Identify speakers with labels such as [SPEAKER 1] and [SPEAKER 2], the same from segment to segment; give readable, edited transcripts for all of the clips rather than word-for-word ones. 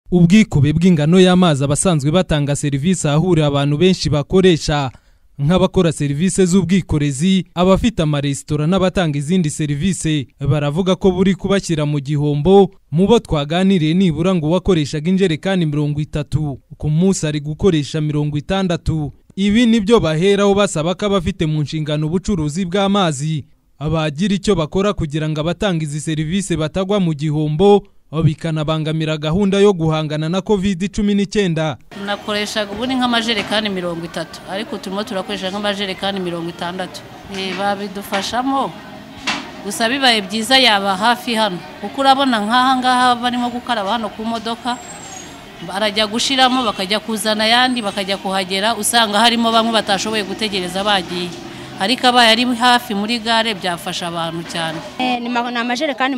[SPEAKER 1] Ubwikube bw'ingano y'amazi abasanzwe batanga serivisi ahurira abantu benshi bakoresha nk'abakora serivisi z'ubwikorezi, abafite amaresitora n'abatanga izindi serivisi baravuga ko buri kubashyira mu gihombo. Mu bo twaganiriye nibura ngo wakoreshaga injerekani 30 ku munsi ari gukoresha 60. Ibi nibyo baheraho basaba ko abafite mu nshingano ubucuruzi bw'amazi abagira icyo bakora kugira ngo abatanga izi serivisi batagwa mu gihombo, bikanabangamira gahunda yo guhangana na COVID-19.
[SPEAKER 2] Nakoreshaga ubundi nk'amajerekani 30 ariko turimo turakoresha nk'amajerekani 60. Babidufashamo gusa bibaye byiza yaba hafi hano kuko urabona nk'aha ngaha barimo gukaraba hano ku modoka, barajya gushiramo bakajya kuzana yandi bakajya kuhagera, usanga harimo bamwe batashoboye gutegereza bagiye, ariko abaye ari hafi muri gare byafasha abantu cyane.
[SPEAKER 3] Ni amajerekani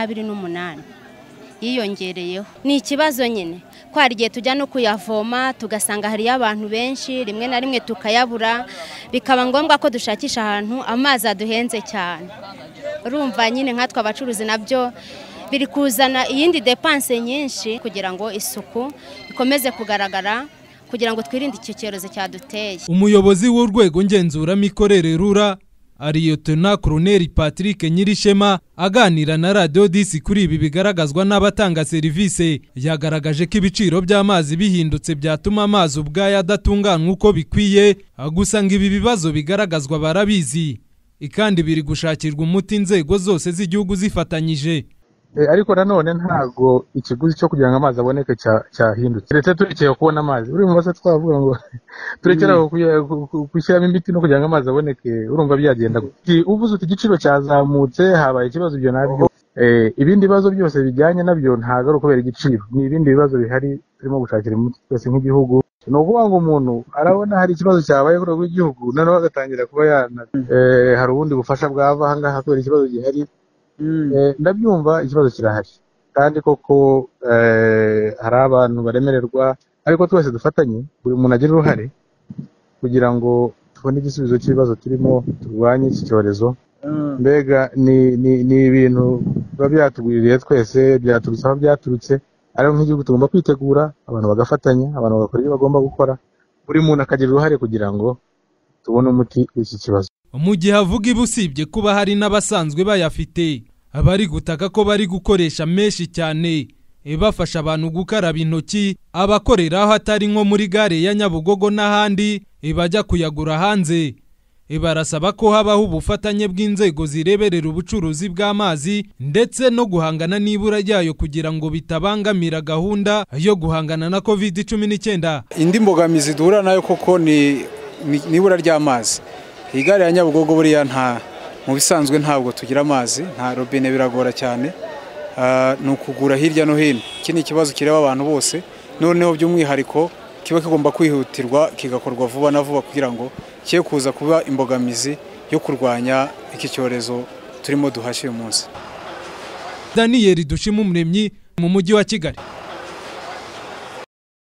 [SPEAKER 3] 28 yiyongereyeho. Ni ikibazo nyine ko hari igihe tujya no kuyavoma tugasanga hari abantu benshi, rimwe na rimwe tukayabura, bikaba ngombwa ko dushakisha ahantu amazi aduhenze cyane. Urumva nyine nkatwe abacuruzi nabyo biri kuzana iyindi depense nyinshi kugira ngo isuku ikomeze kugaragara, kugira ngo twirinde icyo cyorezo cyaduteye.
[SPEAKER 1] Umuyobozi w'urwego ngenzuramikorere RURA Lieutenant Colonel Patrick Nyirishema aganira na Radio 10 kuri ibi bigaragazwa n'abatanga serivisi, yagaragaje ko ibiciro by'amazi bihindutse byatuma amazi ubwayo adatunganwa uko bikwiye, gusanga ibi bibazo bigaragazwa barabizi ikandi biri gushakirwa umuti inzego zose z'igihugu zifatanyije.
[SPEAKER 4] Ariko nanone ntago ikiguzi cyo kugira ngo amazi aboneke cyahindutse. Leta turekeye kubona amazi, uri mu base twavuga ngo turekera kwishyiramo imiti no kugira ngo amazi aboneke, urumva byagenda. Uvuze uti igiciro cyazamutse, habaye ikibazo byo nabyo. Ibindi bibazo byose bijyanye nabyo ntago ari ukubera igiciro, ni ibindi bibazo bihari turimo gushakira umuti twese nk'igihugu. No kuvuga ngo umuntu arabona hari ikibazo cyabaye kuri rw'igihugu noneho agatangira kuba hari ubundi bufasha bwava ahangaha kubera ikibazo gihari. Ndabyumva ikibazo kirahari kandi koko hari abantu baremererwa, ariko twese dufatanye, buri muntu agira uruhare kugira ngo tubone igisubizo cy'ibibazo turimo, turwanye iki cyorezo. Mbega ni ibintu biba byatugwiriye twese, byaturutse aho byaturutse, ariko nk'igihugu tugomba kwitegura, abantu bagafatanya, abantu bagakora ibyo bagomba gukora, buri muntu akagira uruhare kugira ngo tubone umuti w'iki kibazo.
[SPEAKER 1] Mu gihe avuga ibusibye kuba hari n'abasanzwe bayafite, abari gutaka ko bari gukoresha menshi cyane bafasha abantu gukaraba intoki, abakorera aho atari nko muri gare ya Nyabugogo n'ahandi bajya kuyagura hanze, barasaba ko habaho ubufatanye bw'inzego zireberera ubucuruzi bw'amazi ndetse no guhangana n'ibura ryayo kugira ngo bitabangamira gahunda yo guhangana na COVID-19.
[SPEAKER 5] Indi mbogamizi duhura nayo koko ni ibura ry'amazi. Igare ya Nyabugogo buriya mu bisanzwe ntabwo tugira amazi, nta robine, biragora cyane. Ni ukugura hirya no hino. Iki ni ikibazo kireba abantu bose, noneho by'umwihariko kiba kigomba kwihutirwa kigakorwa vuba na vuba kugira ngo kiye kuza kuba imbogamizi yo kurwanya iki cyorezo turimo duhashye uyu munsi.
[SPEAKER 1] Daniel Dushimumuremyi mu mujyi wa Kigali.